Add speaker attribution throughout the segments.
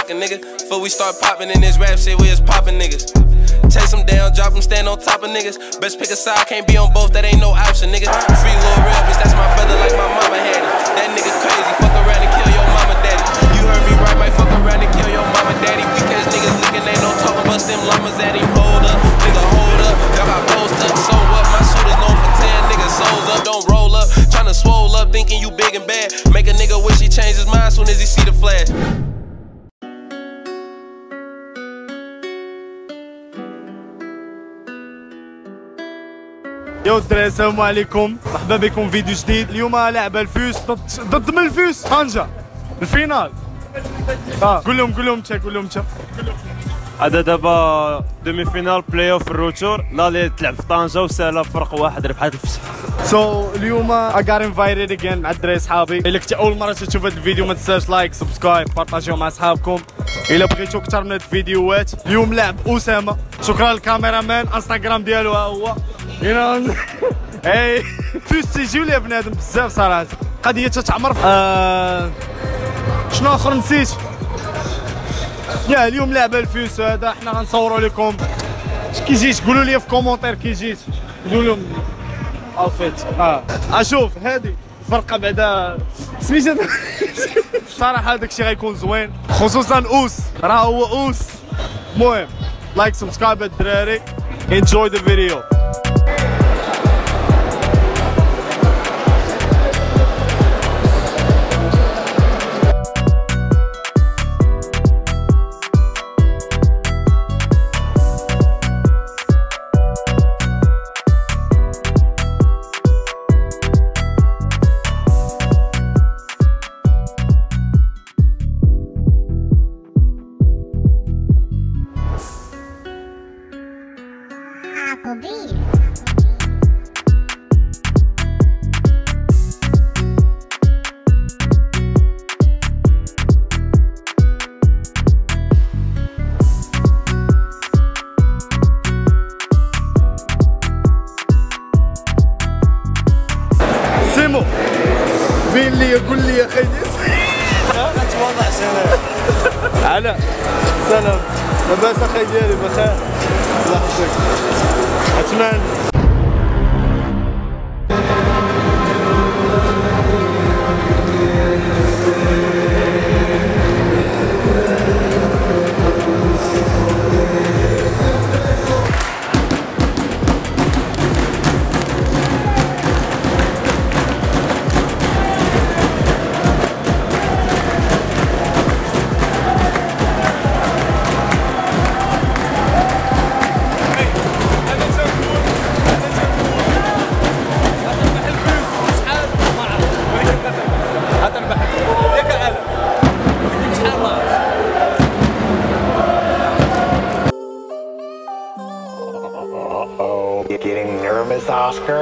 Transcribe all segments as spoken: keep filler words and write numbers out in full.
Speaker 1: blocking, nigga. Before we start popping in this rap shit, we is popping niggas. Chase them down, drop them, stand on top of niggas. Best pick a side, can't be on both, that ain't no option, nigga. Free little real bitch, that's my brother like my mama had it. That nigga crazy, fuck around and kill your mama daddy. You heard me right, might fuck around and kill your mama daddy. We catch niggas looking, ain't no talking, bust them llamas at him. Hold up, nigga, hold up. Y'all got post up, so what? My shooters known for ten niggas, souls up, don't roll up. Tryna swole up, thinking you big and bad. Make a nigga wish he changed his mind soon as he see the flash.
Speaker 2: يو الدراري السلام عليكم، مرحبا بكم في فيديو جديد. اليوم لعبة الفوس ضد ضد من الفوس طنجة الفينال. اه قول لهم قول لهم تشا قول لهم تشا
Speaker 3: هذا دابا دومي فينال بلاي اوف الروتور، لا اللي تلعب في طنجة وسهلة فرق واحد ربحات الفسح.
Speaker 2: سو so, اليوم I got invited again مع الدراري صحابي. إلا كنتي أول مرة تشوف هذا الفيديو ما تنساش لايك سبسكرايب بارطاجيو مع صحابكم. إلا بغيتو أكثر من هاد الفيديوهات اليوم لعب أسامة. شكرا للكاميرا مان، انستغرام ديالو ها هو. يو اي فوس تيجيو ليا بنادم بزاف صراحة، قضية تتعمر. آه شنو اخر نسيت؟ يا اليوم لعبة الفوس هذا حنا غنصوروا لكم. كي جيت قولوا لي في كومونتير كي جيت قولوا لهم اوفيت. اه اشوف هادي الفرقة بعدا سميتها صراحة داكشي غيكون زوين، خصوصا اوس راه هو اوس. المهم لايك سبسكرايب الدراري. enjoy the video. سيمو بين لي قول لي يا خيدي غتواضع سلام على سلام لاباس اخي ديالي بخير الله يحفظك اتمنى.
Speaker 4: You getting nervous, Oscar?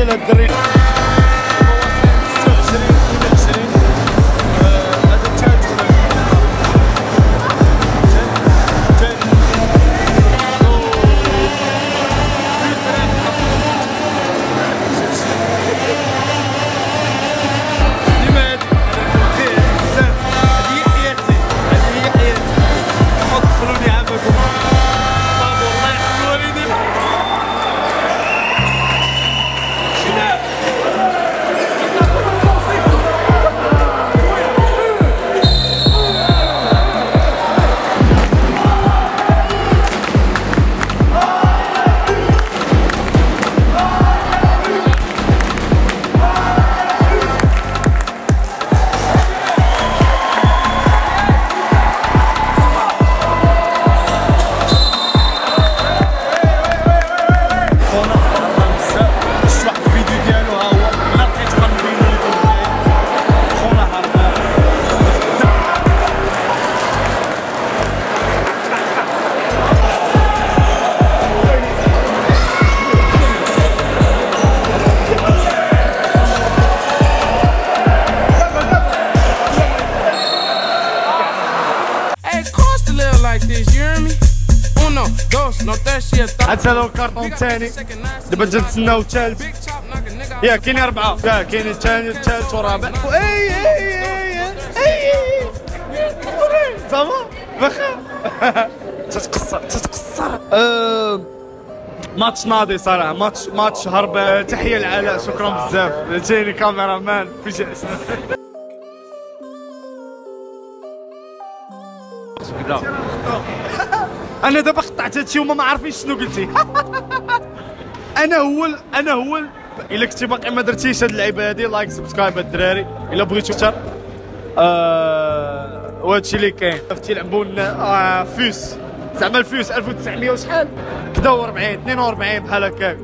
Speaker 2: ديال هاد الدري عاد سالو الكارطون الثاني دابا نجي نتسناو الثالث يا كاينين أربعة يا كاين الثاني الثالث والرابع اي اي اي اي صافا واخا تتقصر تتقصر ماتش ناضي صراحة ماتش ماتش هرب. تحية لعلاء شكرا بزاف جايني كاميرا مان فاش انا دابا قطعت هادشي وما ما عارفين شنو قلتي. انا هو انا هو الا كنتي باقي ما درتيش هاد اللعيبه هادي لايك سبسكرايب الدراري الا بغيتو اكثر. آه وهادشي اللي كاين تيلعبوا آه فوس زعما الفوس ألف وتسعمية وشحال كدا وأربعين اثنين وأربعين بحال هكاك.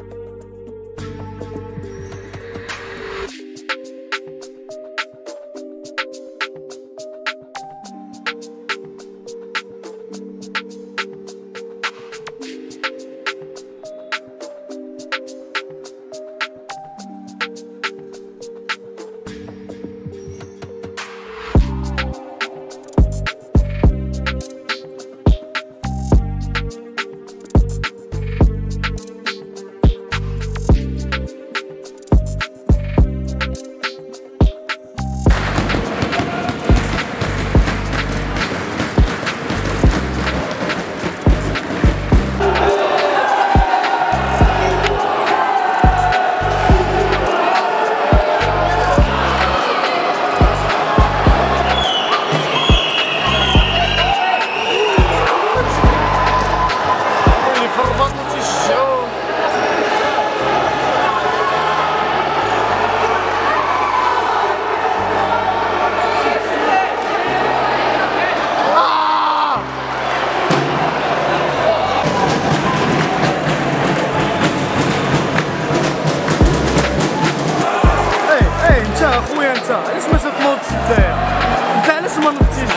Speaker 2: علاش ما تنوضش نتايا؟ انت علاش ما نوضتيش؟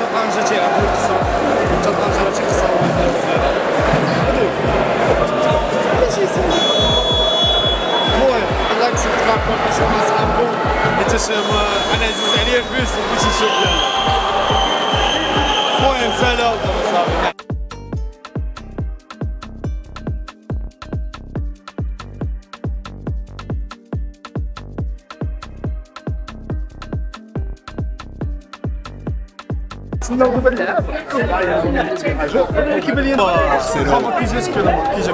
Speaker 2: طنجة تيلعبو القصة حتى طنجة راه تيخسرو هادوك ماشي سهل. المهم الله يكسب تبارك نشوف مع صحابكم حيتاش انا عزيز عليا فيس وبغيت نشوف ديالها. المهم سلام صافي. نسناو دابا اللعاب كيبان لي ما كيجيش كذا كي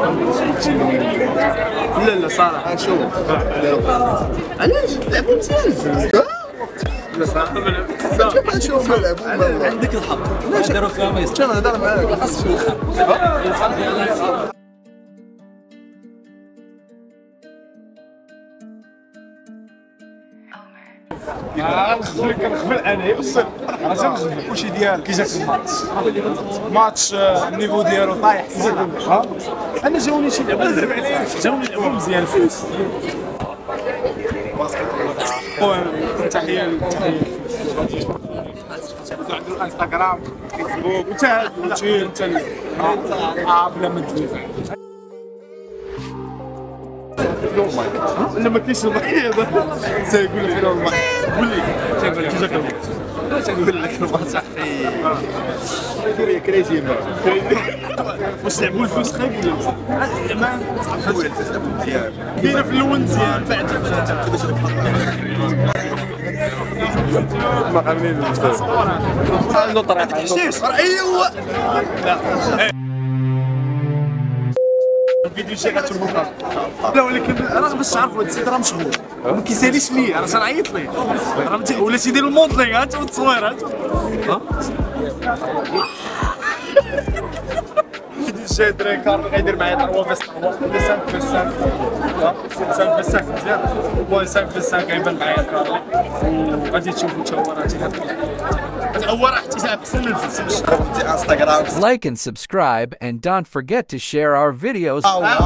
Speaker 2: جا لا لا صراحه نشوف علاش لعبوا مزيان لا صراحه ما نشوف لعبوا عندك الحق علاش داروا فيها ما يستاهل نهضر معاك الحص في الاخر. نخفل كنخفل انا بس راه تنخفل كلشي ديال كي جاك الماتش ماتش النيفو ديالو طايح ها انا جاوني شي لعبه زعما عليا جاوني لعبه مزيان فلوس المهم تحيه تحيه عندو الانستغرام فيسبوك وتا هاد التويتر حتى اه بلا ما تجوز لا ما كاينش الماء تيقول لي فين الماء قول لي تيقول لي كي جاك الماء تيقول لك الماء صحي كري كريزي واش لعبوا الفوس خايب ولا زعما اول لعبوا مزيان كاينه في الاول مزيان بعد ما عاملين عنده طريقه حشيش راه هو لا الفيديو شي غتشوفوها لا ولكن راه باش تعرفوا هاد السيد راه مشهور ما كيساليش ليا راه تنعيط ليه راه ولا تيدير المونطلينغ ها انت والتصوير ها ها فيديو شي دري كارل غيدير معايا ثلاثة فيس ثلاثة ولا خمسة فيس خمسة ها خمسة فيس خمسة مزيان المهم خمسة فيس خمسة كيبان معايا كارل وغادي تشوفوا حتى هو راه تيهضر هو راه حتى تيلعب احسن من الفلوس انستغرام.
Speaker 5: Like and subscribe and don't forget to share our videos.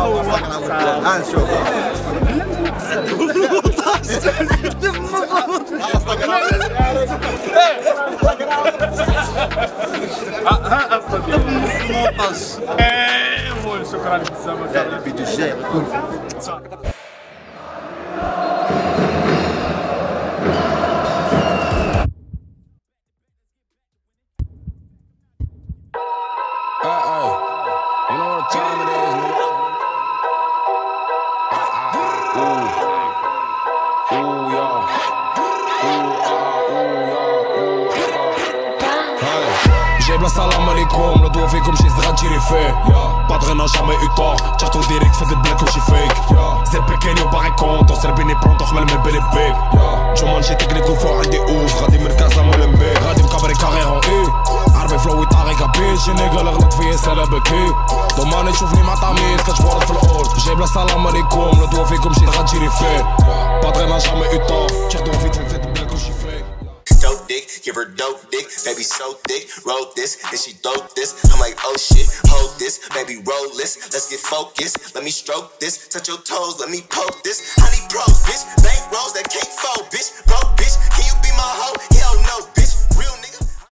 Speaker 2: شكرا بزاف الفيديو الجاي غيكون
Speaker 6: جايب السلام عليكم ندوى فيكم شي زغا تجري فيه بادغي نا جامي او طور تشارتو ديريكت في هاد البلاك وشي فيك زير بيكيني وباغي كونطو سربيني برونطو خمال من بالي بيك جومان شي تكنيك وفوق عندي اوف غادي من كازا مولم بيك غادي مكابري كاغي هون اي عربي فلوي طاغي كابيش شي نيكا غلط فيا سالا بكي دوماني تشوفني مع طاميس كتبورد في الاول جايب السلام عليكم ندوى فيكم شي زغا تجري فيه بادغي نا جامي او طور تشارتو فيت في هاد البلاك وشي فيك
Speaker 7: Dope dick, give her dope dick, baby so thick, roll this, and she dope this, I'm like oh shit, hold this, baby roll this, let's get focused, let me stroke this, touch your toes, let me poke this, I need pros bitch, bank rolls that can't fold bitch, broke bitch, can you be my hoe,